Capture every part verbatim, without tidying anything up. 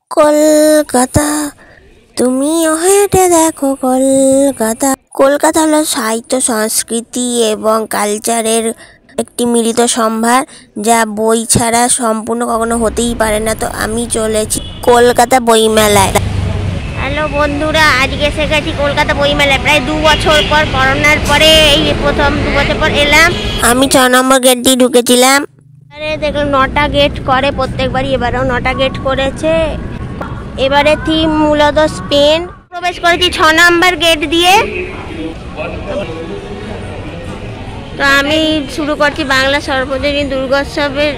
কলকাতা তুমিও হেঁটে দেখো কলকাতা। কলকাতা হলো সাহিত্য, সংস্কৃতি এবং কালচারের একটি মিলিত সম্ভার, যা বই ছাড়া সম্পূর্ণ কখনো হতেই পারে না। তো আমি চলেছি কলকাতা বইমেলায়। হ্যালো বন্ধুরা, আজকে এসে গেছি কলকাতা বইমেলায়। প্রায় দু বছর পর, করোনার পরে এই প্রথম দু বছর পর এলাম। আমি ছ নম্বর গেট দিয়ে ঢুকেছিলাম। আরে দেখলাম নটা গেট করে প্রত্যেকবারই, এবারেও নটা গেট করেছে। এবারে থিম মূলত স্পেন। প্রবেশ করেছি ছ নম্বর গেট দিয়ে। তো আমি শুরু করছি বাংলা সর্বজনীন দুর্গোৎসবের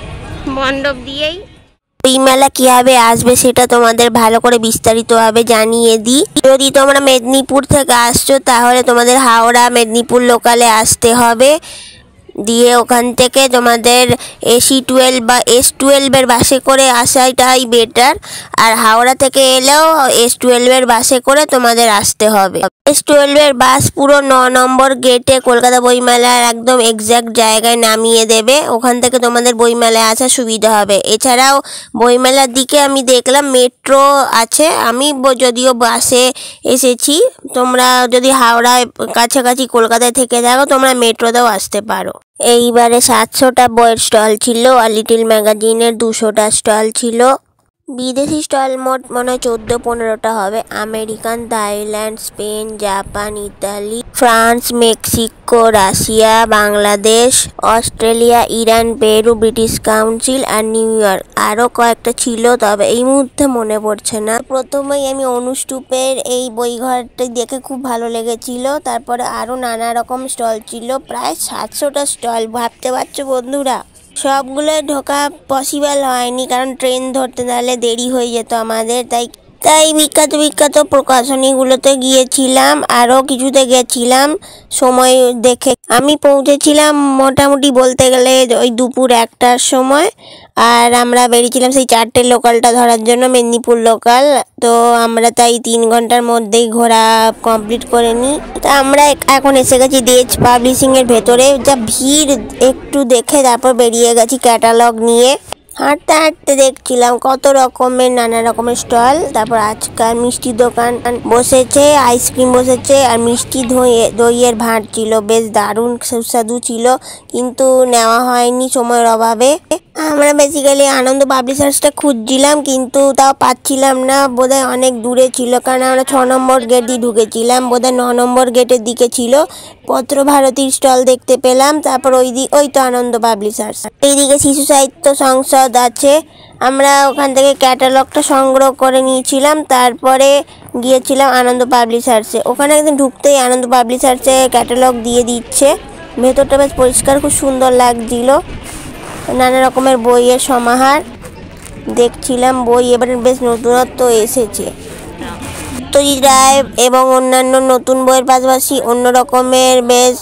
মণ্ডপ দিয়েই। বইমেলা কিভাবে আসবে সেটা তোমাদের ভালো করে বিস্তারিতভাবে জানিয়ে দিই। যদি তোমরা মেদিনীপুর থেকে আসছো তাহলে তোমাদের হাওড়া মেদিনীপুর লোকালে আসতে হবে। দিয়ে ওখান থেকে তোমাদের এসি টুয়েলভ বা এস টুয়েলভের বাসে করে আসাটাই বেটার। আর হাওড়া থেকে এলেও এস টুয়েলভের বাসে করে তোমাদের আসতে হবে। এস টুয়েলভের বাস পুরো ন নম্বর গেটে কলকাতা বইমেলার একদম এক্স্যাক্ট জায়গায় নামিয়ে দেবে। ওখান থেকে তোমাদের বইমেলায় আসার সুবিধা হবে। এছাড়াও বইমেলার দিকে আমি দেখলাম মেট্রো আছে। আমি যদিও বাসে এসেছি, তোমরা যদি হাওড়ায় কাছাকাছি কলকাতায় থেকে থাকো তোমরা মেট্রোতেও আসতে পারো। এইবারে সাতশোটা বইয়ের স্টল ছিল আর লিটিল ম্যাগাজিনের দুশোটা স্টল ছিল। বিদেশি স্টল মোট মনে হয় চোদ্দো পনেরোটা হবে। American, Thailand, Spain, Japan, Italy, France, Mexico, Russia, Bangladesh, Australia, Iran, Peru, British council আর নিউ ইয়র্ক। আরও কয়েকটা ছিল, তবে এই মুহূর্তে মনে পড়ছে না। প্রথমেই আমি অনুষ্টুপের এই বইঘরটা দেখে খুব ভালো লেগেছিল। তারপরে আরও নানা রকম স্টল ছিল, প্রায় সাতশোটা স্টল। ভাবতে পারছো বন্ধুরা, সবগুলো ঢোকা পসিবল হয়নি, কারণ ট্রেন ধরতে তাহলে দেরি হয়ে যেত আমাদের। তাই তাই বিখ্যাত বিখ্যাত প্রকাশনীগুলোতে গিয়েছিলাম, আরও কিছুতে গেছিলাম সময় দেখে। আমি পৌঁছেছিলাম মোটামুটি বলতে গেলে ওই দুপুর একটার সময়। আর আমরা বেরিয়েছিলাম সেই চারটে লোকালটা ধরার জন্য, মেদিনীপুর লোকাল। তো আমরা তাই তিন ঘন্টার মধ্যেই ঘোরা কমপ্লিট করে নিই। তা আমরা এখন এসে গেছি দেজ পাবলিশিংয়ের ভেতরে। যা ভিড়, একটু দেখে তারপর বেরিয়ে গেছি ক্যাটালগ নিয়ে। হাঁটতে হাঁটতে দেখছিলাম কত রকমের নানা রকমের স্টল। তারপর আজকাল মিষ্টির দোকান বসেছে, আইসক্রিম বসেছে আর মিষ্টি দইয়ে দইয়ের ভাঁড় ছিল, বেশ দারুণ সুস্বাদু ছিল, কিন্তু নেওয়া হয়নি সময়ের অভাবে। আমরা বেসিক্যালি আনন্দ পাবলিশার্সটা খুঁজছিলাম, কিন্তু তাও পাচ্ছিলাম না। বোধহয় অনেক দূরে ছিল, কারণ আমরা ছ নম্বর গেট দিয়ে ঢুকেছিলাম। বোধহয় ন নম্বর গেটের দিকে ছিল। পত্র ভারতীর স্টল দেখতে পেলাম। তারপর ওই দিক ওই তো আনন্দ পাবলিশার্স। এইদিকে শিশু সাহিত্য সংসদ আছে। আমরা ওখান থেকে ক্যাটালগটা সংগ্রহ করে নিয়েছিলাম। তারপরে গিয়েছিলাম আনন্দ পাবলিশার্সে। ওখানে একদম ঢুকতেই আনন্দ পাবলিশার্সে ক্যাটালগ দিয়ে দিচ্ছে। ভেতরটা বেশ পরিষ্কার, খুব সুন্দর লাগছিল। নানা রকমের বইয়ের সমাহার দেখছিলাম। বই এবারে বেশ নতুনত্ব এসেছে। সত্যজিৎ রায় এবং অন্যান্য নতুন বইয়ের পাশাপাশি অন্য রকমের বেশ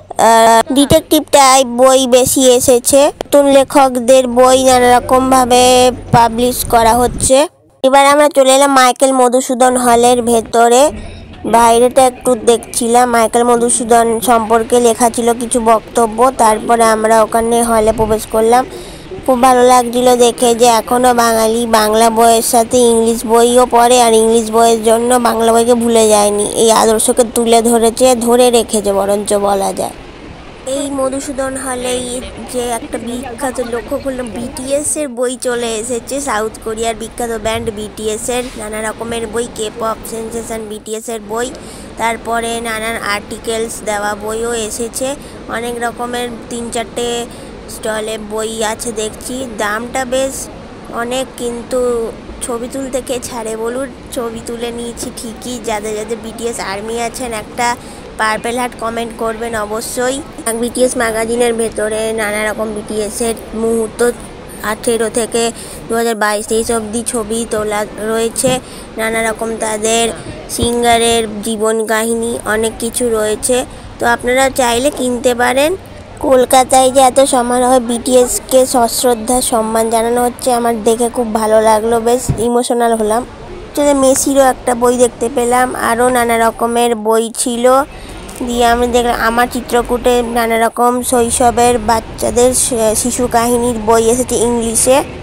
ডিটেকটিভ টাইপ বই বেশি এসেছে। নতুন লেখকদের বই নানা রকমভাবে পাবলিশ করা হচ্ছে। এবার আমরা চলে এলাম মাইকেল মধুসূদন হলের ভেতরে। বাইরেটা একটু দেখছিলাম, মাইকেল মধুসূদন সম্পর্কে লেখা ছিল কিছু বক্তব্য। তারপরে আমরা ওখানে হলে প্রবেশ করলাম। খুব ভালো লাগছিল দেখে যে এখনও বাঙালি বাংলা বইয়ের সাথে ইংলিশ বইও পড়ে, আর ইংলিশ বইয়ের জন্য বাংলা বইকে ভুলে যায়নি। এই আদর্শকে তুলে ধরেছে, ধরে রেখেছে বরঞ্চ বলা যায়। এই মধুসূদন হলেই যে একটা বিখ্যাত লক্ষ্য করলাম, বিটিএস এর বই চলে এসেছে। সাউথ কোরিয়ার বিখ্যাত ব্যান্ড বিটিএস এর নানা রকমের বই, কে পপ সেন্সেশন বিটিএস এর বই। তারপরে নানান আর্টিকেলস দেওয়া বইও এসেছে। অনেক রকমের তিন চারটে স্টলে বই আছে দেখছি। দামটা বেশ অনেক, কিন্তু ছবি তুলতে কে ছাড়ে বলুন। ছবি তুলে নিয়েছি ঠিকই। যাদের যাদের বিটিএস আর্মি আছেন একটা পার্পেল হার্ট কমেন্ট করবেন অবশ্যই। বিটিএস ম্যাগাজিনের ভেতরে নানা রকম বিটিএসের মুহূর্ত আঠেরো থেকে দু হাজার বাইশ তেইশ অবধি ছবি তোলা রয়েছে। নানা রকম তাদের সিঙ্গারের জীবন কাহিনী অনেক কিছু রয়েছে। তো আপনারা চাইলে কিনতে পারেন। কলকাতায় যে এত সমারোহে বিটিএসকে সশ্রদ্ধা সম্মান জানানো হচ্ছে, আমার দেখে খুব ভালো লাগলো, বেশ ইমোশনাল হলাম। মেসিরও একটা বই দেখতে পেলাম, আরও নানা রকমের বই ছিল। দিয়ে আমি দেখলাম আমার চিত্রকূটে নানা রকম শৈশবের বাচ্চাদের শিশু কাহিনীর বই এসেছে ইংলিশে।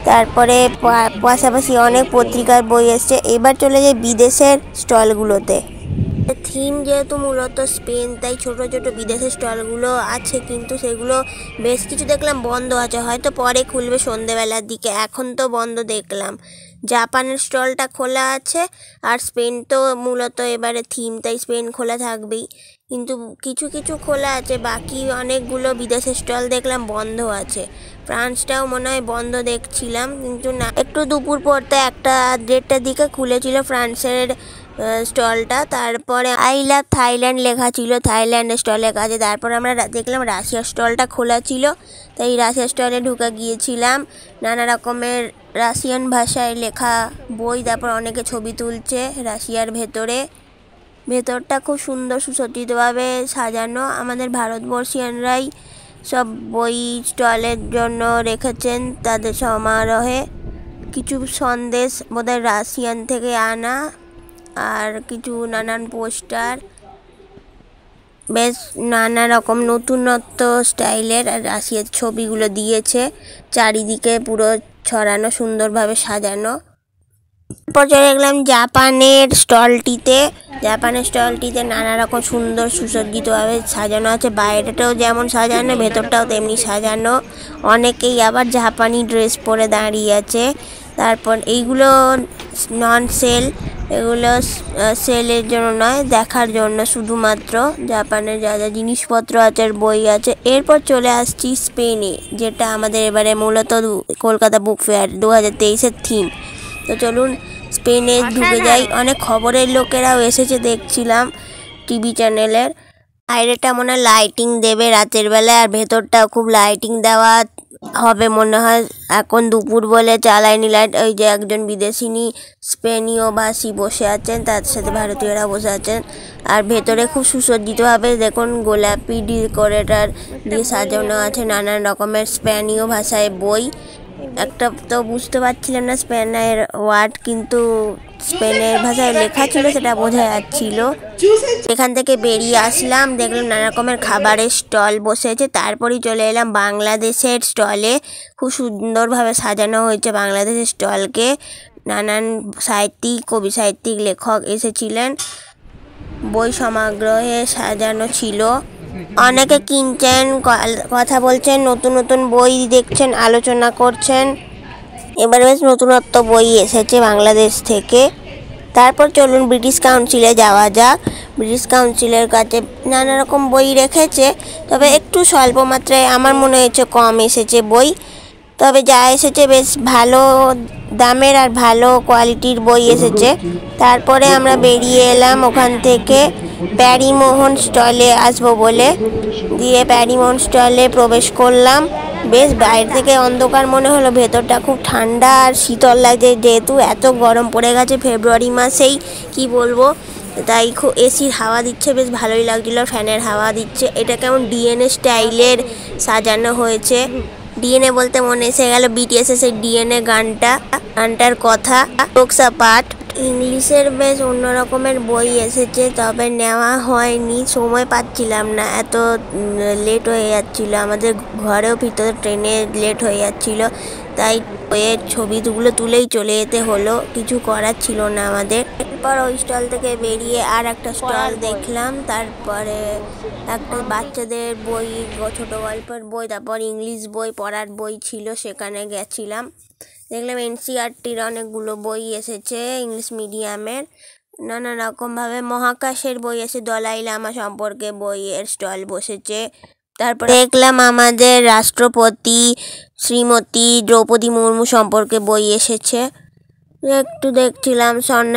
তারপরে পাশাপাশি অনেক পত্রিকার বই এসছে। এবার চলে যায় বিদেশের স্টলগুলোতে। থিম যেহেতু মূলত স্পেন, তাই ছোট ছোট বিদেশের স্টলগুলো আছে, কিন্তু সেগুলো বেশ কিছু দেখলাম বন্ধ আছে, হয়তো পরে খুলবে সন্ধেবেলার দিকে, এখন তো বন্ধ দেখলাম। জাপানের স্টলটা খোলা আছে, আর স্পেন তো মূলত এবারে থিম, তাই স্পেন খোলা থাকবেই, কিন্তু কিছু কিছু খোলা আছে, বাকি অনেকগুলো বিদেশের স্টল দেখলাম বন্ধ আছে। ফ্রান্সটাও মনে হয় বন্ধ দেখছিলাম, কিন্তু না, একটু দুপুর পরতে একটা দেড়টার দিকে খুলেছিল ফ্রান্সের স্টলটা। তারপরে আই লাভ থাইল্যান্ড লেখা ছিল থাইল্যান্ডের স্টলের কাছে। তারপর আমরা দেখলাম রাশিয়ার স্টলটা খোলা ছিল, তাই রাশিয়ার স্টলে ঢুকে গিয়েছিলাম। নানা রকমের রাশিয়ান ভাষায় লেখা বই, তারপর অনেকে ছবি তুলছে রাশিয়ার ভেতরে। ভেতরটা খুব সুন্দর সুসজ্জিতভাবে সাজানো। আমাদের ভারতবর্ষীয়ানরাই সব বই স্টলের জন্য রেখেছেন তাদের সমারোহে। কিছু সন্দেশ বোধহয় রাশিয়ান থেকে আনা, আর কিছু নানান পোস্টার, বেশ নানা রকম নতুনত্ব স্টাইলের রাশিয়ার ছবিগুলো দিয়েছে, চারিদিকে পুরো ছড়ানো, সুন্দরভাবে সাজানো। তারপর চলে গেলাম জাপানের স্টলটিতে। জাপানের স্টলটিতে নানা রকম সুন্দর সুসজ্জিতভাবে সাজানো আছে, বাইরেটাও যেমন সাজানো ভেতরটাও তেমনি সাজানো। অনেকেই আবার জাপানি ড্রেস পরে দাঁড়িয়ে আছে। তারপর এইগুলো নন সেল, এগুলো সেলের জন্য নয়, দেখার জন্য শুধুমাত্র জাপানের যা যা জিনিসপত্র আছে, বই আছে। এরপর চলে আসছি স্পেনে, যেটা আমাদের এবারে মূলত কলকাতা বুক ফেয়ার দু হাজার তেইশের থিম। তো চলুন স্পেনে ঢুকে যাই। অনেক খবরের লোকেরাও এসেছে দেখছিলাম টিভি চ্যানেলের। বাইরেটা মনে হয় লাইটিং দেবে রাতের বেলায়, আর ভেতরটাও খুব লাইটিং দেওয়া হবে মনে হয়। এখন দুপুর বলে চালায়নি লাইট। ওই যে একজন বিদেশিনী স্পেনীয় ভাষী বসে আছেন, তার সাথে ভারতীয়রা বসে আছেন। আর ভেতরে খুব সুসজ্জিতভাবে দেখুন গোলাপি ডেকোরেটর দিয়ে সাজানো আছে নানান রকমের স্পেনীয় ভাষায় বই। একটা তো বুঝতে পারছিলাম না স্পেনের ওয়ার্ড, কিন্তু স্পেনের ভাষায় লেখা ছিল, সেটা বোঝা যাচ্ছিল। এখান থেকে বেরিয়ে আসলাম, দেখলাম নানা রকমের খাবারের স্টল বসেছে। তারপরেই চলে এলাম বাংলাদেশের স্টলে। খুব সুন্দরভাবে সাজানো হয়েছে বাংলাদেশের স্টলকে। নানান সাহিত্যিক, কবি সাহিত্যিক, লেখক এসেছিলেন, বই সমাগ্রহে সাজানো ছিল। অনেকে কিনছেন, কথা বলছেন, নতুন নতুন বই দেখছেন, আলোচনা করছেন। এবার বেশ নতুনত্ব বই এসেছে বাংলাদেশ থেকে। তারপর চলুন ব্রিটিশ কাউন্সিলে যাওয়া যাক। ব্রিটিশ কাউন্সিলের কাছে নানা রকম বই রেখেছে, তবে একটু স্বল্প মাত্রায় আমার মনে হয়েছে কম এসেছে বই। তবে যা এসেছে বেশ ভালো দামের আর ভালো কোয়ালিটির বই এসেছে। তারপরে আমরা বেরিয়ে এলাম ওখান থেকে প্যারিমোহন স্টলে আসবো বলে, দিয়ে প্যারিমোহন স্টলে প্রবেশ করলাম। বেশ বাইরে থেকে অন্ধকার মনে হলো, ভেতরটা খুব ঠান্ডা আর শীতল লাগছে, যেহেতু এত গরম পড়ে গেছে ফেব্রুয়ারি মাসেই, কি বলবো। তাই খুব এসির হাওয়া দিচ্ছে, বেশ ভালোই লাগছিলো, ফ্যানের হাওয়া দিচ্ছে। এটা কেমন ডিএনএ স্টাইলের সাজানো হয়েছে। ডিএনএ বলতে মনে এসে গেল বিটিএস এর সেই ডিএনএ গানটা, গানটার কথা। রোকসা পাঠ ইংলিশের বেশ অন্য রকমের বই এসেছে, তবে নেওয়া হয়নি, সময় পাচ্ছিলাম না, এত লেট হয়ে যাচ্ছিল। আমাদের ঘরেও ভিতরে ট্রেনে লেট হয়ে যাচ্ছিল, তাই বইয়ের ছবিগুলো তুলেই চলে যেতে হলো, কিছু করার ছিল না আমাদের। এরপর ওই স্টল থেকে বেরিয়ে আর একটা স্টল দেখলাম। তারপরে একটা বাচ্চাদের বই, ছোট গল্পের বই, তারপর ইংলিশ বই, পড়ার বই ছিল, সেখানে গেছিলাম। দেখলাম এনসিইআরটির অনেকগুলো বই এসেছে ইংলিশ মিডিয়ামের। নানা রকমভাবে মহাকাশের বই এসে, দলাই লামা সম্পর্কে বইয়ের স্টল বসেছে। তারপরে দেখলাম আমাদের রাষ্ট্রপতি শ্রীমতী দ্রৌপদী মুর্মু সম্পর্কে বই এসেছে। একটু দেখছিলাম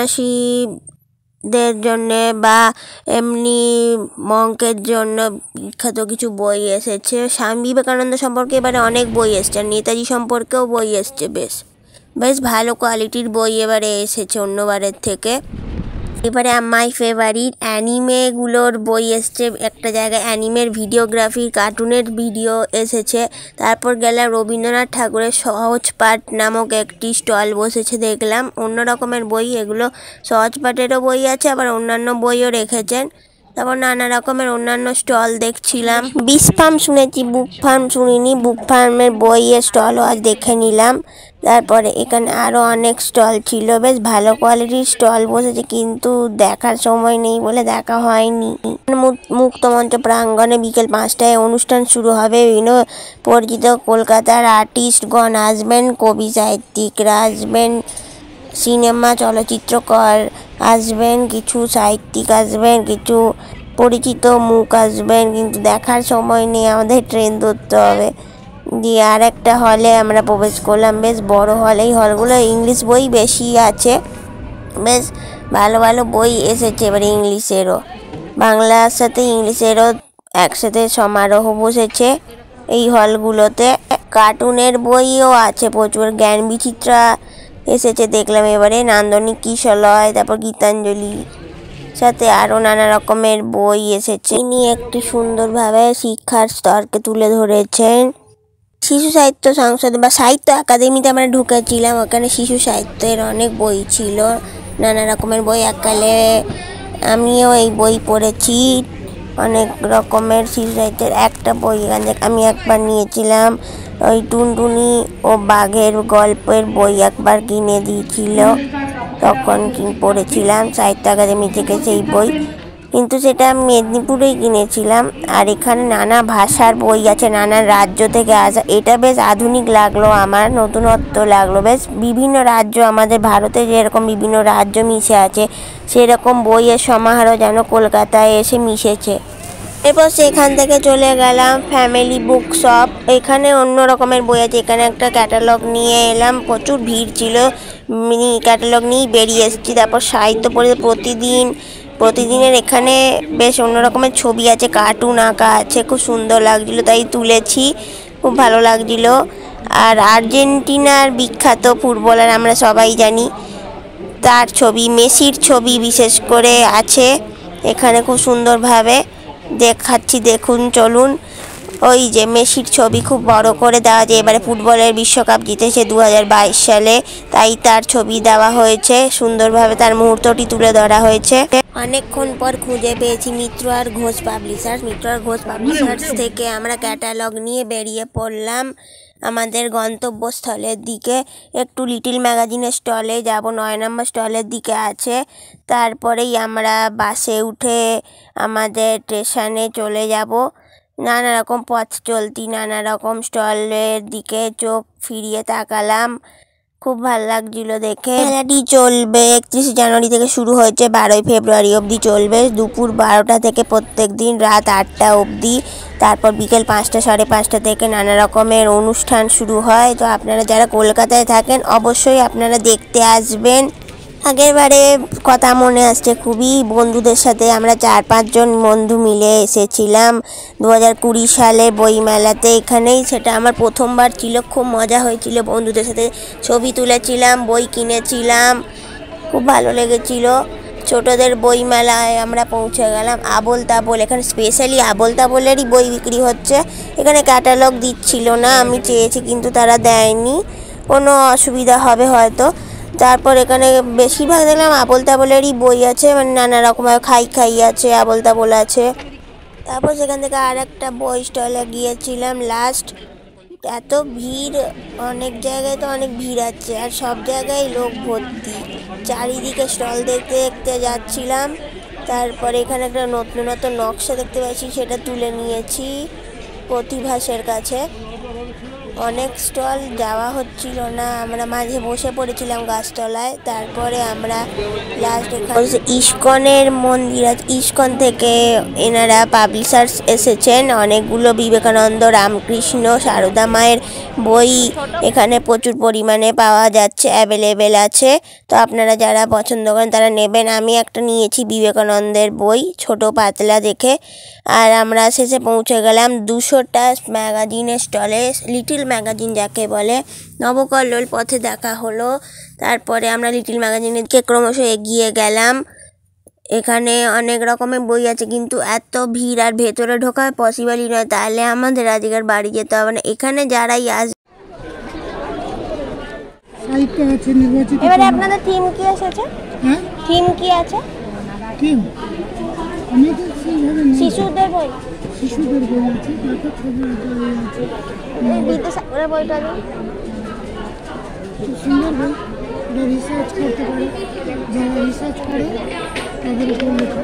সন্ন্যাসীদের জন্যে বা এমনি মঙ্কের জন্য বিখ্যাত কিছু বই এসেছে। স্বামী বিবেকানন্দ সম্পর্কে এবারে অনেক বই এসছে, নেতাজি সম্পর্কেও বই এসছে। বেশ বেশ ভালো কোয়ালিটির বই এবারে এসেছে অন্যবারের থেকে। এবারে মাই ফেভারিট অ্যানিমেগুলোর বই এসছে, একটা জায়গায় অ্যানিমের ভিডিওগ্রাফি, কার্টুনের ভিডিও এসেছে। তারপর গেলাম রবীন্দ্রনাথ ঠাকুরের সহজ পাঠ নামক একটি স্টল বসেছে, দেখলাম অন্য রকমের বই, এগুলো সহজ পাঠেরও বই আছে, আবার অন্যান্য বইও রেখেছেন। তারপর নানা রকমের অন্যান্য স্টল দেখছিলাম। বিচ ফার্ম শুনেছি, বুক ফার্ম শুনিনি। বুক ফার্মের বইয়ের স্টলও আজ দেখে নিলাম। তারপরে এখানে আরও অনেক স্টল ছিল, বেশ ভালো কোয়ালিটির স্টল বসেছে, কিন্তু দেখার সময় নেই বলে দেখা হয়নি। মুক্তমঞ্চ প্রাঙ্গণে বিকেল পাঁচটায় অনুষ্ঠান শুরু হবে। বিভিন্ন পরিচিত কলকাতার আর্টিস্টগণ আসবেন, কবি সাহিত্যিকরা আসবেন, সিনেমা চলচ্চিত্রকর আসবেন, কিছু সাহিত্যিক আসবেন, কিছু পরিচিত মুখ আসবেন, কিন্তু দেখার সময় নেই, আমাদের ট্রেন ধরতে হবে। দিয়ে আর একটা হলে আমরা প্রবেশ করলাম, বেশ বড় হল। এই হলগুলো ইংলিশ বই বেশি আছে, বেশ ভালো ভালো বই এসেছে এবারে ইংলিশেরও, বাংলার সাথে ইংলিশেরও একসাথে সমারোহ বসেছে এই হলগুলোতে। কার্টুনের বইও আছে প্রচুর, জ্ঞান বিচিত্রা এসেছে দেখলাম এবারে, নান্দনিক কিশলয়, তারপর গীতাঞ্জলি, সাথে আরও নানা রকমের বই এসেছে। ইনি একটি সুন্দরভাবে শিক্ষার স্তরকে তুলে ধরেছেন। শিশু সাহিত্য সংসদ বা সাহিত্য একাডেমিতে আমরা ঢুকেছিলাম, ওখানে শিশু সাহিত্যের অনেক বই ছিল, নানা রকমের বই। এককালে আমিও এই বই পড়েছি, অনেক রকমের শিশু সাহিত্যের একটা বই আমি একবার নিয়েছিলাম, ওই টুনটুনি ও বাঘের গল্পের বই একবার কিনে দিয়েছিল, তখন পড়েছিলাম সাহিত্য একাডেমি থেকে সেই বই, কিন্তু সেটা মেদিনীপুরেই কিনেছিলাম। আর এখানে নানা ভাষার বই আছে, নানা রাজ্য থেকে আসা, এটা বেশ আধুনিক লাগলো আমার, নতুনত্ব লাগলো বেশ। বিভিন্ন রাজ্য, আমাদের ভারতে যেরকম বিভিন্ন রাজ্য মিশে আছে, সেরকম বইয়ের সমাহারও যেন কলকাতায় এসে মিশেছে। এরপর সেখান থেকে চলে গেলাম ফ্যামিলি বুক শপ, এখানে অন্য রকমের বই আছে। এখানে একটা ক্যাটালগ নিয়ে এলাম, প্রচুর ভিড় ছিল, মিনি ক্যাটালগ নিয়েই বেরিয়ে এসেছি। তারপর সাহিত্য পড়ে প্রতিদিন প্রতিদিনের এখানে বেশ অন্য রকমের ছবি আছে, কার্টুন আঁকা আছে, খুব সুন্দর লাগছিলো, তাই তুলেছি, খুব ভালো লাগছিলো। আর আর্জেন্টিনার বিখ্যাত ফুটবলার আমরা সবাই জানি, তার ছবি, মেসির ছবি বিশেষ করে আছে এখানে, খুব সুন্দরভাবে দেখাচ্ছি, দেখুন চলুন। ওই যে মেসির ছবি খুব বড় করে দেওয়া যায়, এবারে ফুটবলের বিশ্বকাপ জিতেছে দু হাজার বাইশ সালে, তাই তার ছবি দেওয়া হয়েছে, সুন্দরভাবে তার মুহূর্তটি তুলে ধরা হয়েছে। অনেকক্ষণ পর খুঁজে পেয়েছি মিত্র আর ঘোষ পাবলিশার্স। মিত্র আর ঘোষ পাবলিশার্স থেকে আমরা ক্যাটালগ নিয়ে বেরিয়ে পড়লাম আমাদের গন্তব্যস্থলের দিকে। একটু লিটিল ম্যাগাজিনের স্টলে যাব, নয় নম্বর স্টলের দিকে আছে। তারপরেই আমরা বাসে উঠে আমাদের স্টেশনে চলে যাব। নানা রকম পথ চলতি, নানা রকম স্টলের দিকে চোখ ফিরিয়ে তাকালাম, খুব ভালো লাগছিল দেখে। মেলাটি চলবে একত্রিশে জানুয়ারি থেকে শুরু হয়েছে, বারোই ফেব্রুয়ারি অবধি চলবে, দুপুর বারোটা থেকে প্রত্যেক দিন রাত আটটা অবধি। তারপর বিকেল পাঁচটা সাড়ে পাঁচটা থেকে নানা রকমের অনুষ্ঠান শুরু হয়। তো আপনারা যারা কলকাতায় থাকেন অবশ্যই আপনারা দেখতে আসবেন। আগের বারে কথা মনে আসছে খুবই, বন্ধুদের সাথে আমরা চার পাঁচজন বন্ধু মিলে এসেছিলাম দু হাজার কুড়ি সালে বইমেলাতে, এখানেই সেটা আমার প্রথমবার ছিল, খুব মজা হয়েছিল, বন্ধুদের সাথে ছবি তুলেছিলাম, বই কিনেছিলাম, খুব ভালো লেগেছিল। ছোটদের বইমেলায় আমরা পৌঁছে গেলাম, আবোল তাবোল, এখানে স্পেশালি আবোল তাবোলেরই বই বিক্রি হচ্ছে। এখানে ক্যাটালগ দিচ্ছিল না, আমি চেয়েছি কিন্তু তারা দেয়নি, কোনো অসুবিধা হবে হয়তো। তারপর এখানে বেশিরভাগ দেখলাম আবোল তাবোলেরই বই আছে, মানে নানা রকমের খাই খাই আছে, আবোল তাবোল আছে। তারপর সেখান থেকে আর একটা বই স্টলে গিয়েছিলাম লাস্ট। এত ভিড়, অনেক জায়গায় তো অনেক ভিড় আছে, আর সব জায়গায় লোক ভর্তি, চারিদিকে স্টল দেখতে দেখতে যাচ্ছিলাম। তারপরে এখানে একটা নতুন নতুন নকশা দেখতে পাচ্ছি, সেটা তুলে নিয়েছি প্রতিভাসের কাছে। অনেক স্টল যাওয়া হচ্ছিল না, আমরা মাঝে বসে পড়েছিলাম গাছতলায়। তারপরে আমরা লাস্ট এখানে ইস্কনের মন্দির আছে, ইস্কন থেকে এনারা পাবলিশার্স এসেছেন, অনেকগুলো বিবেকানন্দ, রামকৃষ্ণ, সারদা মায়ের বই এখানে প্রচুর পরিমাণে পাওয়া যাচ্ছে, অ্যাভেলেবেল আছে। তো আপনারা যারা পছন্দ করেন তারা নেবেন। আমি একটা নিয়েছি বিবেকানন্দের বই, ছোট পাতলা দেখে। আর আমরা শেষে পৌঁছে গেলাম দুশোটা ম্যাগাজিনের স্টলে, লিটিল ম্যাগাজিন যাকে বলে, নবকল্লোল পথে দেখা হলো। তারপরে আমরা লিটিল ম্যাগাজিনের দিকে ক্রমশ এগিয়ে গেলাম। এখানে অনেক রকমের বই আছে, কিন্তু এত ভিড় আর ভেতরে ঢোকা পসিবলই নয়, তাহলে আমাদের আজকের বাড়ি যেতে হবে না। এখানে যারাই আস এবারে আপনাদের থিম কি এসেছে? হ্যাঁ, থিম কি আছে? থিম আমাদের সেইভাবে নেই। শিশুদের বই, শিশুদের বই আছে, তারপর ছবির বই আছে। এই বিদ্যাসাগরের বইটা দিন। খুব সুন্দর বই, এটা রিসার্চ করতে পারে, যারা রিসার্চ করে তাদের উপর লেখা।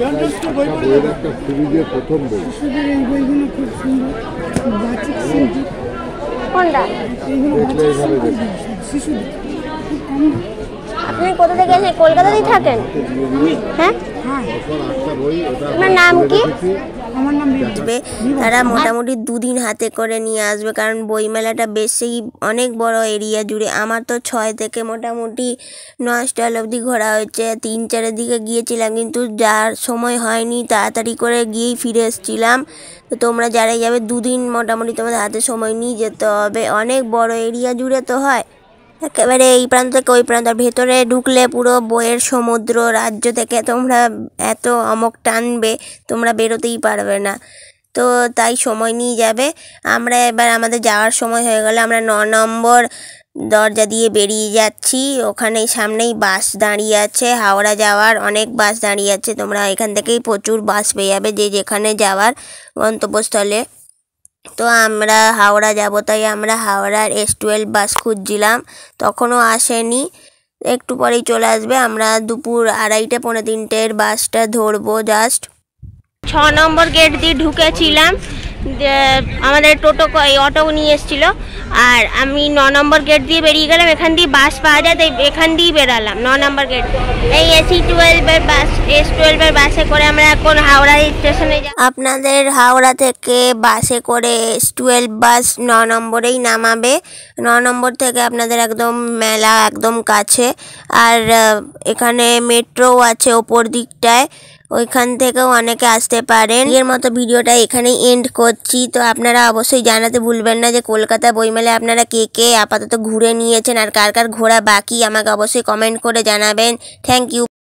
বইয়ের একটা সিরিজের প্রথম বই। শিশুদের এই বইগুলো খুব সুন্দর, বাচিক সেন্টিক, কোনটা? এইগুলো বাচিক সেন্টিক বই, সব শিশুদের খুব কম দাম। আপনি কোথা থেকে এসে কলকাতাতেই থাকেন? হ্যাঁ, হ্যাঁ, একটা বই, ওটা আপনার নাম কি? আমার নাম বিভা। আসবে তারা মোটামুটি দুদিন হাতে করে নিয়ে আসবে, কারণ বইমেলাটা বেশি অনেক বড় এরিয়া জুড়ে। আমার তো ছয় থেকে মোটামুটি নয় স্টল অবধি ঘোরা হয়েছে, তিন চারের দিকে গিয়েছিলাম কিন্তু যার সময় হয়নি, তাড়াতাড়ি করে গিয়েই ফিরে এসেছিলাম। তো তোমরা যারাই যাবে দুদিন মোটামুটি তোমাদের হাতে সময় নিয়ে যেতে হবে, অনেক বড় এরিয়া জুড়ে তো হয়, একেবারে এই প্রান্ত থেকে ওই প্রান্ত। ভেতরে ঢুকলে পুরো বইয়ের সমুদ্র, রাজ্য থেকে তোমরা এত অমক টানবে তোমরা বেরোতেই পারবে না। তো তাই সময় নিয়ে যাবে। আমরা এবার আমাদের যাওয়ার সময় হয়ে গেল, আমরা ন নম্বর দরজা দিয়ে বেরিয়ে যাচ্ছি। ওখানেই সামনেই বাস দাঁড়িয়ে আছে, হাওড়া যাওয়ার অনেক বাস দাঁড়িয়ে আছে। তোমরা এখান থেকেই প্রচুর বাস পেয়ে যাবে যে যেখানে যাওয়ার গন্তব্যস্থলে। তো আমরা হাওড়া যাব, তাই আমরা হাওড়ার এস টুয়েলভ বাস খুঁজছিলাম, তখনও আসেনি, একটু পরেই চলে আসবে। আমরা দুপুর আড়াইটে পৌনে তিনটের বাসটা ধরবো জাস্ট। ছ নম্বর গেট দিয়ে ঢুকেছিলাম, যে আমাদের টোটো ক- এই অটো নিয়ে এসেছিলো, আর আমি ন নম্বর গেট দিয়ে বেরিয়ে গেলাম। এখান দিয়ে বাস পাওয়া যায়, তাই এখান দিয়েই বেরালাম, ন নম্বর গেট। এই এসি টুয়েলভের বাস, এস টুয়েলভের বাসে করে আমরা এখন হাওড়া স্টেশনে যাব। আপনাদের হাওড়া থেকে বাসে করে এস টুয়েলভ বাস ন নম্বরেই নামাবে। ন নম্বর থেকে আপনাদের একদম মেলা একদম কাছে, আর আহ, এখানে মেট্রোও আছে ওপর দিকটায়, ওইখান থেকেও অনেকে আসতে পারেন। এর মতো ভিডিওটা এখানেই এন্ড করছি। তো আপনারা অবশ্যই জানাতে ভুলবেন না যে কলকাতা বইমেলায় আপনারা কে কে আপাতত ঘুরে নিয়েছেন, আর কার কার ঘোরা বাকি আমাকে অবশ্যই কমেন্ট করে জানাবেন। Thank you.